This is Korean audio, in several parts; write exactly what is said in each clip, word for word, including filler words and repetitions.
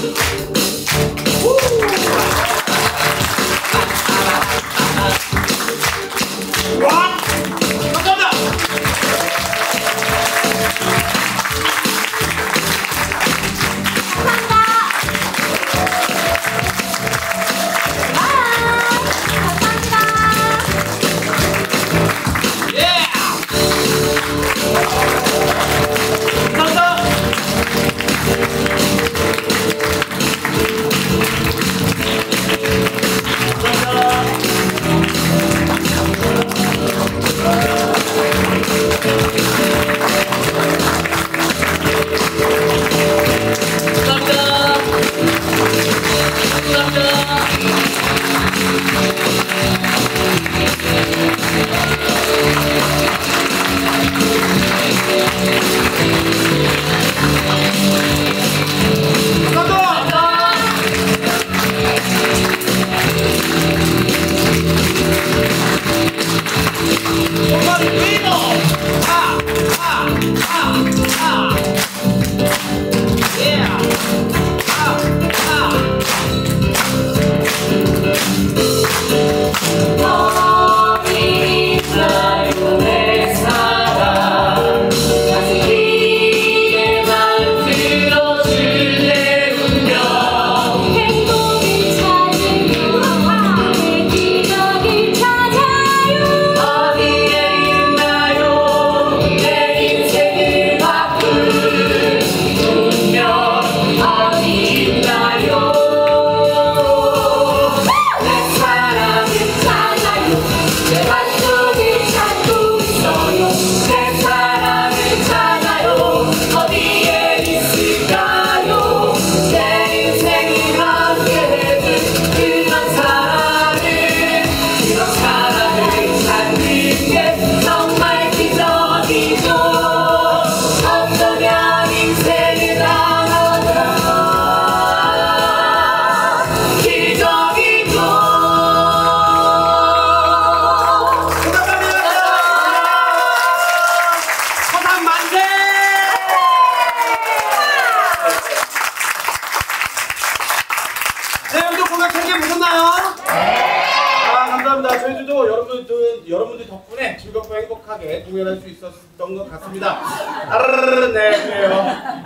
여러분들 덕분에 즐겁고 행복하게 공연할 수 있었던 것 같습니다. 아르르르, 네, 그래요.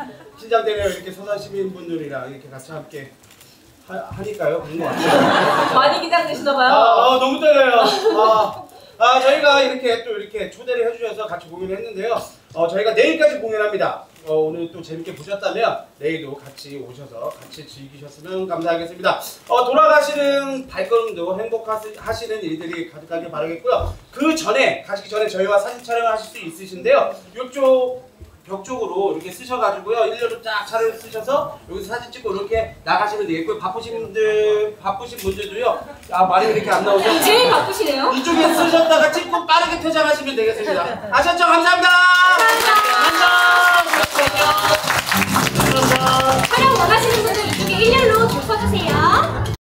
긴장되네요. 이렇게 서산시민분들이랑 이렇게 같이 함께 하, 하니까요. 그런 것 같아요. 많이 긴장되시나봐요. 아, 아, 너무 떨려요. 아, 아, 저희가 이렇게 또 이렇게 초대를 해주셔서 같이 공연을 했는데요. 어, 저희가 내일까지 공연합니다. 어, 오늘 또 재밌게 보셨다면 내일도 같이 오셔서 같이 즐기셨으면 감사하겠습니다. 어, 돌아가시는 발걸음도 행복하시는 일들이 가득하길 바라겠고요. 그 전에, 가시기 전에 저희와 사진 촬영을 하실 수 있으신데요. 이쪽 벽 쪽으로 이렇게 쓰셔가지고요. 일렬로 쫙 차를 쓰셔서 여기서 사진 찍고 이렇게 나가시면 되겠고요. 바쁘신 분들, 바쁘신 분들도요. 아, 말이 이렇게 안 나오죠? 제일 바쁘시네요. 이쪽에 쓰셨다가 찍고 빠르게 퇴장하시면 되겠습니다. 아셨죠? 감사합니다.